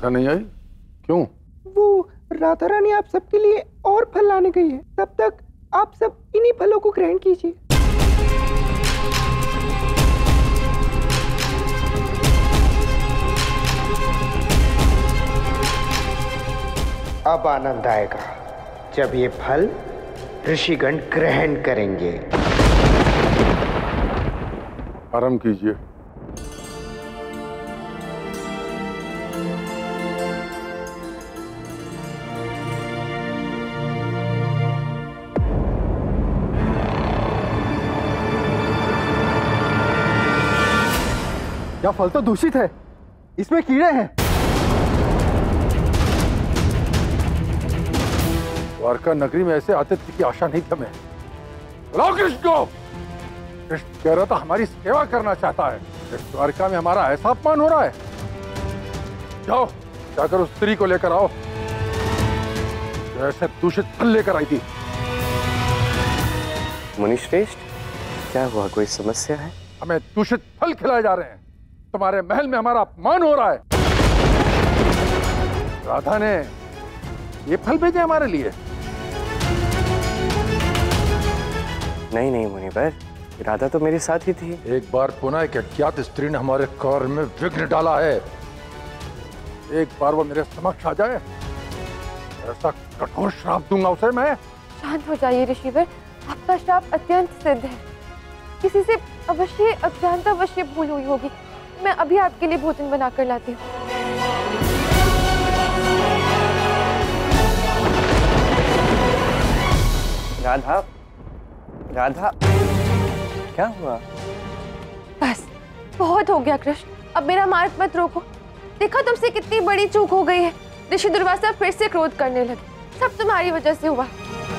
राधा नहीं आई? क्यों? वो राधा रानी आप सबके लिए और फल लाने गई है। तब तक आप सब इन्हीं फलों को ग्रहण कीजिए। अब आनंद आएगा जब ये फल ऋषिगण ग्रहण करेंगे। आराम कीजिए। यह फल तो दूषित है, इसमें कीड़े हैं। द्वारका नगरी में ऐसे आतिथ्य की आशा नहीं थी हमें। बुलाओ कृष्ण को। कृष्ण कह रहा था हमारी सेवा करना चाहता है। इस द्वारका में हमारा ऐसा अपमान हो रहा है। जाओ जाकर उस स्त्री को लेकर आओ जो ऐसे दूषित फल लेकर आई थी। मुनिश्रेष्ठ, क्या हुआ? कोई समस्या है? हमें दूषित फल खिलाए जा रहे हैं। तुम्हारे महल में हमारा अपमान हो रहा है। राधा ने ये फल भेजे हमारे लिए। नहीं नहीं मुनिवर, राधा तो मेरे साथ ही थी। एक बार पुनः एक अज्ञात स्त्री ने हमारे कार्य में विघ्न डाला है। एक बार वो मेरे समक्ष आ जाए, ऐसा कठोर श्राप दूंगा उसे मैं। शांत हो जाइए ऋषिवर, आपका श्राप अत्यंत सिद्ध है। किसी से अवश्य अज्ञानता अवश्य भूल हुई होगी। मैं अभी आपके लिए भोजन बनाकर लाती हूँ। राधा, राधा, क्या हुआ? बस बहुत हो गया कृष्ण, अब मेरा मार्ग मत रोको। देखा तुमसे कितनी बड़ी चूक हो गई है। ऋषि दुर्वासा फिर से क्रोध करने लगे। सब तुम्हारी वजह से हुआ।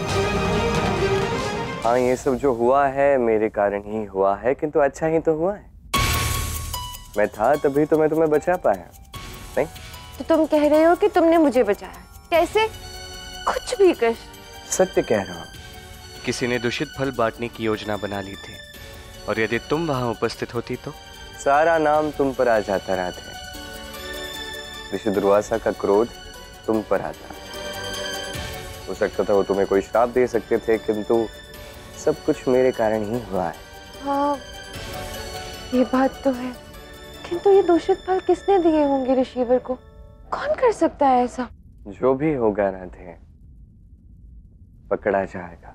हाँ, ये सब जो हुआ है मेरे कारण ही हुआ है, किंतु अच्छा ही तो हुआ है। मैं था तभी तो मैं तुम्हें बचा पाया। नहीं तो तुम कह रहे हो कि तुमने मुझे बचाया? कैसे? कुछ भी कृष्ण। सत्य कह रहा हूँ। किसी ने दूषित फल बांटने की योजना बना ली थी, और यदि तुम वहां उपस्थित होती तो सारा नाम तुम पर आ जाता राधे। ऋषि दुर्वासा का क्रोध तुम पर आता। हो सकता था वो तुम्हें कोई श्राप दे सकते थे, किंतु सब कुछ मेरे कारण ही हुआ है। हाँ, ये बात तो है, किंतु ये दूषित फल किसने दिए होंगे ऋषिवर को? कौन कर सकता है ऐसा? जो भी होगा राधे, पकड़ा जाएगा।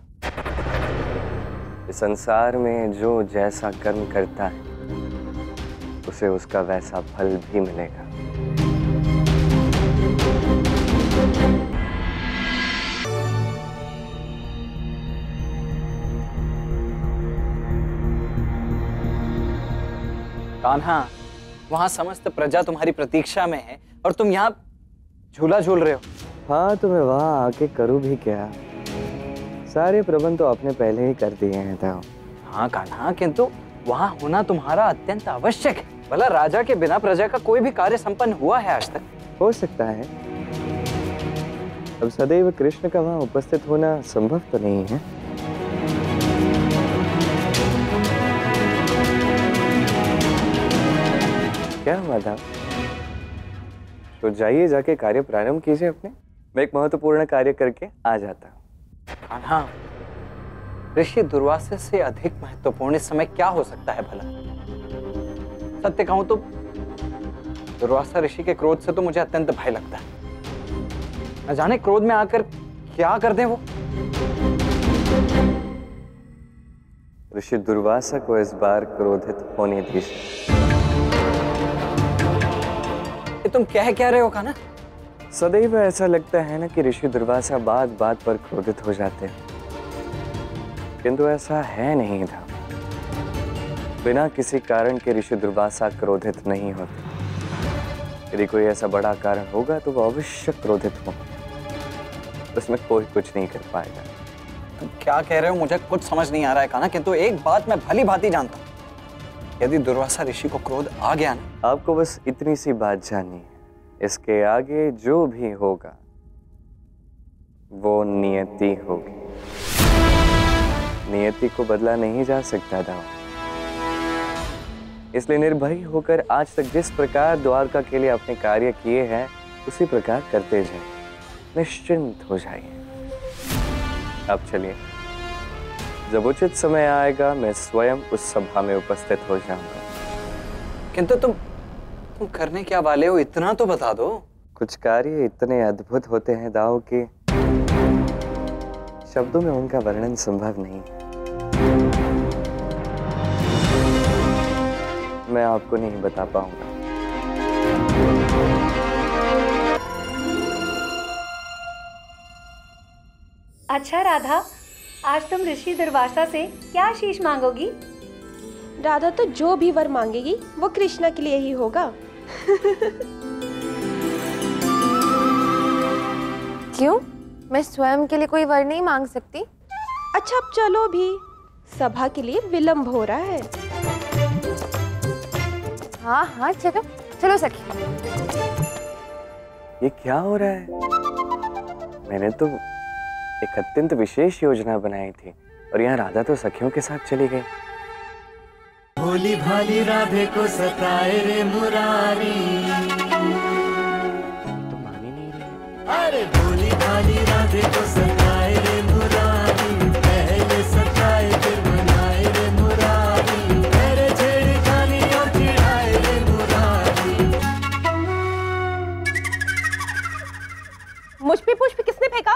इस संसार में जो जैसा कर्म करता है उसे उसका वैसा फल भी मिलेगा। कान्हा, वहां समस्त प्रजा तुम्हारी प्रतीक्षा में है और तुम यहाँ झूला झूल रहे हो। हाँ, तो मैं वहां आके करूँ भी क्या? सारे प्रबंध तो आपने पहले ही कर दिए हैं। तो हाँ कान्हा, किंतु वहां होना तुम्हारा अत्यंत आवश्यक है। भला राजा के बिना प्रजा का कोई भी कार्य संपन्न हुआ है आज तक? हो सकता है, अब सदैव कृष्ण का वहां उपस्थित होना संभव तो नहीं है। क्या हुआ था? तो जाइए, जाके कार्य प्रारंभ कीजिए अपने। मैं एक महत्वपूर्ण कार्य करके आ जाता हूँ। कान्हा, ऋषि दुर्वासा से अधिक महत्वपूर्ण इस समय क्या हो सकता है भला? सत्य कहूं तो दुर्वासा ऋषि के क्रोध से तो मुझे अत्यंत भय लगता है। न जाने क्रोध में आकर क्या कर दें वो। ऋषि दुर्वासा को इस बार क्रोधित होने दीजिए। ये तुम कह रहे हो कान्हा? सदैव ऐसा लगता है ना कि ऋषि दुर्वासा बात बात पर क्रोधित हो जाते हैं, किंतु ऐसा है नहीं था। बिना किसी कारण के ऋषि दुर्वासा क्रोधित नहीं होते। यदि कोई ऐसा बड़ा कारण होगा तो वो अवश्य क्रोधित हो। उसमें कोई कुछ नहीं कर पाएगा। तुम क्या कह रहे हो मुझे कुछ समझ नहीं आ रहा है कान्हा, किंतु एक बात मैं भली भांति जानता हूँ। यदि दुर्वासा ऋषि को क्रोध आ गया ना, आपको बस इतनी सी बात जाननी है। इसके आगे जो भी होगा वो नियति होगी। नियति को बदला नहीं जा सकता था। इसलिए निर्भय होकर आज तक जिस प्रकार द्वारका के लिए अपने कार्य किए हैं उसी प्रकार करते जाइए, निश्चिंत हो जाइए। अब चलिए, जब उचित समय आएगा मैं स्वयं उस सभा में उपस्थित हो जाऊंगा। किंतु तुम करने क्या वाले हो, इतना तो बता दो। कुछ कार्य इतने अद्भुत होते हैं दाऊ कि शब्दों में उनका वर्णन संभव नहीं। मैं आपको नहीं बता पाऊंगा। अच्छा राधा, आज तुम ऋषि दुर्वासा से क्या आशीष मांगोगी? राधा तो जो भी वर मांगेगी वो कृष्णा के लिए ही होगा। क्यों? मैं स्वयं के लिए कोई वर नहीं मांग सकती? अच्छा अब चलो भी, सभा के लिए विलंब हो रहा है। हाँ हाँ चलो चलो सखी। ये क्या हो रहा है? मैंने तो एक अत्यंत विशेष योजना बनाई थी और यहाँ राधा तो सखियों के साथ चली गई। भोली भाली राधे को सताए रे मुरारी, तो मान ही नहीं रही। अरे भोली भाली राधे को सताए रे मुरारी, पहले सताए फिर मनाए रे मुरारी, मेरे छेड़खानी और चिढ़ाए रे मुरारी। मुझ पे पुष्प किसने फेंका?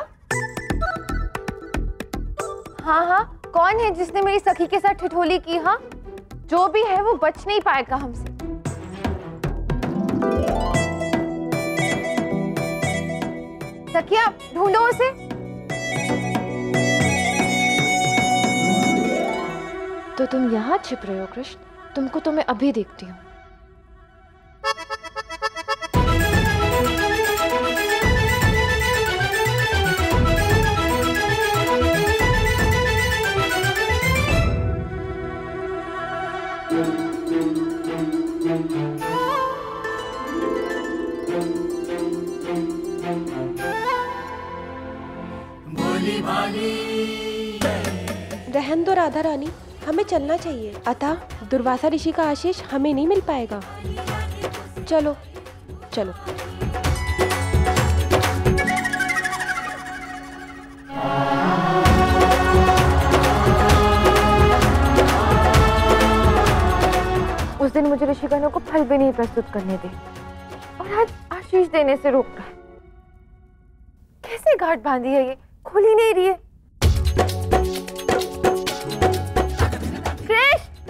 हाँ हाँ, कौन है जिसने मेरी सखी के साथ ठिठोली की? हाँ, जो भी है वो बच नहीं पाएगा हमसे। सखिया ढूंढो उसे। तो तुम यहाँ छिप रहे हो कृष्ण? तुमको तो मैं अभी देखती हूँ। रहन दो राधा रानी, हमें चलना चाहिए। अतः दुर्वासा ऋषि का आशीष हमें नहीं मिल पाएगा। चलो चलो। उस दिन मुझे ऋषिगणों को फल भी नहीं प्रस्तुत करने दे और आज आशीष देने से रोक रहा है। कैसे गांठ बांधी है ये, खुल ही नहीं रही है। कृष्ण!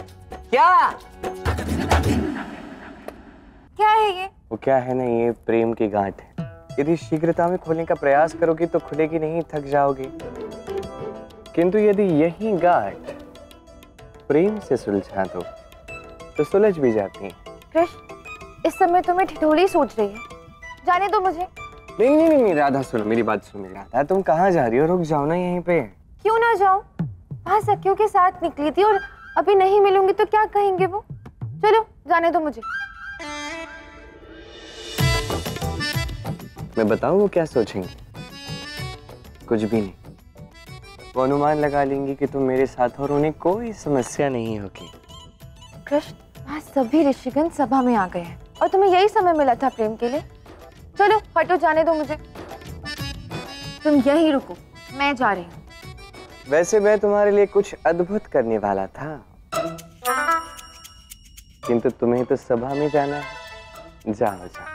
क्या है ये? वो क्या है ना, ये प्रेम की गांठ है। यदि शीघ्रता में खोलने का प्रयास करोगी तो खुलेगी नहीं, थक जाओगी। किंतु यदि यही गांठ प्रेम से सुलझा दो तो सुलझ भी जाती है। कृष्ण, इस समय तो मैं ठिठोली सोच रही है, जाने दो मुझे। नहीं नहीं नहीं राधा, सुनो मेरी बात, सुनो मेरी राधा। तुम कहाँ जा रही हो? रुक जाओ ना यहीं पे। क्यों ना जाऊं? वहां सखियों के साथ निकली थी और अभी नहीं मिलूंगी तो क्या कहेंगे वो? चलो जाने दो मुझे। मैं बताऊं वो क्या सोचेंगे? कुछ भी नहीं। वो अनुमान लगा लेंगी कि तुम मेरे साथ और उन्हें कोई समस्या नहीं होगी। कृष्ण, वहाँ सभी ऋषिगण सभा में आ गए हैं और तुम्हें यही समय मिला था प्रेम के लिए। चलो हटो, जाने दो मुझे। तुम यहीं रुको, मैं जा रही हूँ। वैसे मैं तुम्हारे लिए कुछ अद्भुत करने वाला था, किंतु तुम्हें तो सभा में जाना है। जाओ जाओ।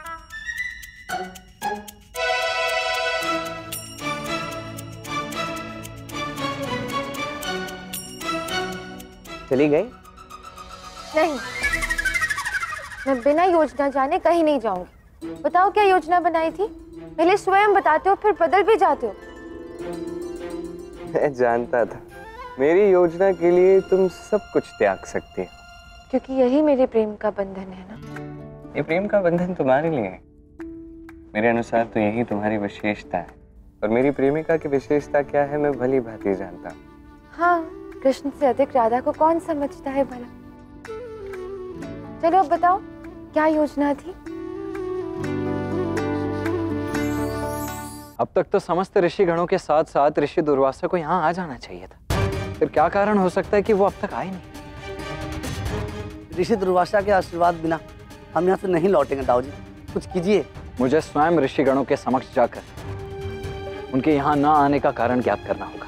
चली गई? नहीं, मैं बिना योजना जाने कहीं नहीं जाऊंगी। बताओ क्या योजना बनाई थी? पहले स्वयं बताते हो फिर बदल भी जाते हो। मैं जानता था मेरी योजना के लिए तुम सब कुछ त्याग सकती हो, क्योंकि यही मेरे प्रेम का बंधन है ना। ये प्रेम का बंधन तुम्हारे लिए है। मेरे अनुसार तो यही तुम्हारी विशेषता है, और मेरी प्रेमिका की विशेषता क्या है मैं भली भांति जानता हूँ। हाँ, कृष्ण से अधिक राधा को कौन समझता है भला। चलो अब बताओ क्या योजना थी? अब तक तो समस्त ऋषि गणों के साथ साथ ऋषि दुर्वासा को यहाँ आ जाना चाहिए था। फिर क्या कारण हो सकता है कि वो अब तक आए नहीं? ऋषि दुर्वासा के आशीर्वाद बिना हम यहाँ से नहीं लौटेंगे दाऊ जी, कुछ कीजिए। मुझे स्वयं ऋषिगणों के समक्ष जाकर उनके यहां ना आने का कारण ज्ञात करना होगा।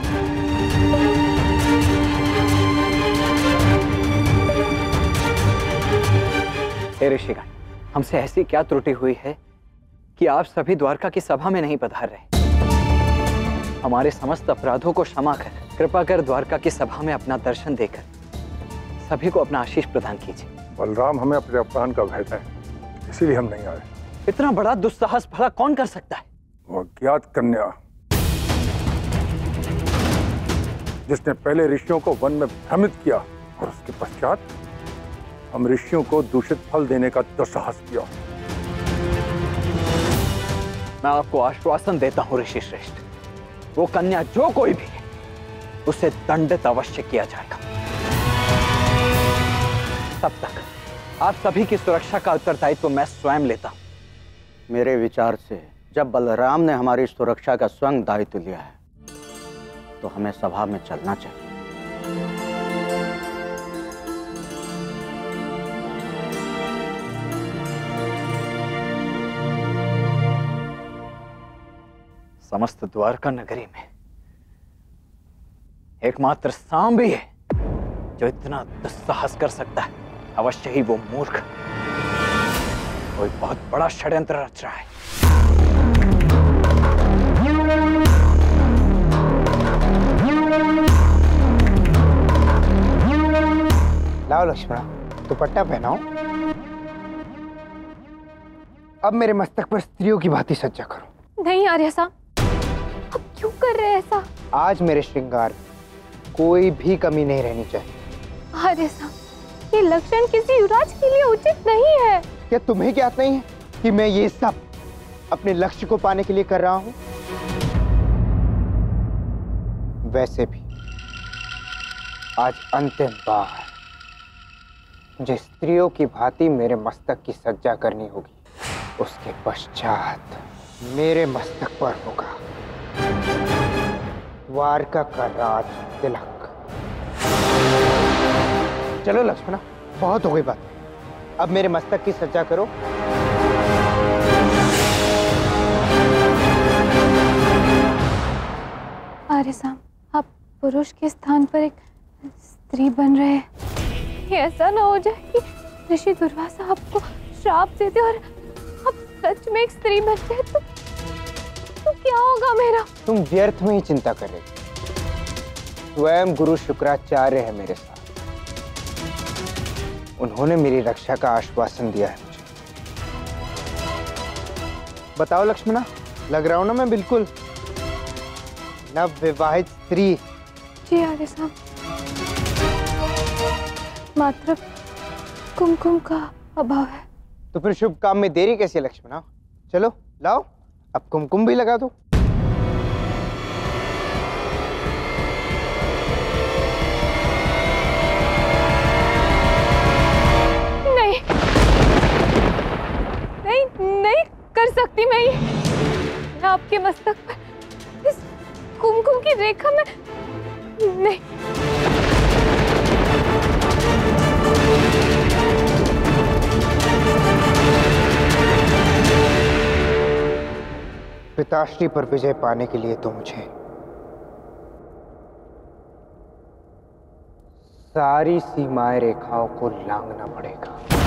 हे ऋषिगण, हमसे ऐसी क्या त्रुटि हुई है कि आप सभी द्वारका की सभा में नहीं पधार रहे? हमारे समस्त अपराधों को क्षमा कर कृपा कर द्वारका की सभा में अपना दर्शन देकर सभी को अपना आशीष प्रदान कीजिए। बलराम, हमें अपने अपमान का भय है, इसीलिए हम नहीं आए। इतना बड़ा दुस्साहस भला कौन कर सकता है? वो अज्ञात कन्या जिसने पहले ऋषियों को वन में भ्रमित किया और उसके पश्चात हम ऋषियों को दूषित फल देने का दुस्साहस किया। मैं आपको आश्वासन देता हूं ऋषि श्रेष्ठ, वो कन्या जो कोई भी है उसे दंडित अवश्य किया जाएगा। तब तक आप सभी की सुरक्षा का उत्तरदायित्व मैं स्वयं लेता हूं। मेरे विचार से जब बलराम ने हमारी सुरक्षा का स्वयं दायित्व लिया है तो हमें सभा में चलना चाहिए। समस्त द्वारका नगरी में एकमात्र सांब ही है जो इतना दुस्साहस कर सकता है। अवश्य ही वो मूर्ख कोई बहुत बड़ा षड्यंत्र रच रहा है। लाओ लक्ष्मणा, दुपट्टा पहनाओ। अब मेरे मस्तक पर स्त्रियों की भांति सज्जा करो। नहीं आर्य साहब, अब क्यों कर रहे हैं ऐसा? आज मेरे श्रृंगार कोई भी कमी नहीं रहनी चाहिए। आर्य साहब, ये लक्षण किसी युवराज के लिए उचित नहीं है। क्या तुम्हें ज्ञात नहीं है कि मैं ये सब अपने लक्ष्य को पाने के लिए कर रहा हूं? वैसे भी आज अंतिम बार मुझे स्त्रियों की भांति मेरे मस्तक की सज्जा करनी होगी। उसके पश्चात मेरे मस्तक पर होगा द्वारका का राज तिलक। चलो लक्ष्मणा, बहुत हो गई बात, अब मेरे मस्तक की सज्जा करो। आर्य साहब, आप पुरुष के स्थान पर एक स्त्री बन रहे हैं। ये ऐसा ना हो जाए कि ऋषि दुर्वासा आपको श्राप देते और आप सच में एक स्त्री बनते हैं तो क्या होगा मेरा? तुम व्यर्थ में ही चिंता कर रही। स्वयं गुरु शुक्राचार्य है मेरे साथ, उन्होंने मेरी रक्षा का आश्वासन दिया है मुझे। बताओ लक्ष्मणा, लग रहा हूं ना मैं बिल्कुल नव विवाहित स्त्री? जी आर्य साहब, मात्र कुमकुम का अभाव है। तो फिर शुभ काम में देरी कैसी है लक्ष्मणा? चलो लाओ, अब कुमकुम भी लगा दो। नहीं नहीं नहीं कर सकती मैं ये। मैं आपके मस्तक पर इस कुमकुम की रेखा में नहीं। पिताश्री पर विजय पाने के लिए तो मुझे सारी सीमाएं रेखाओं को लांघना पड़ेगा।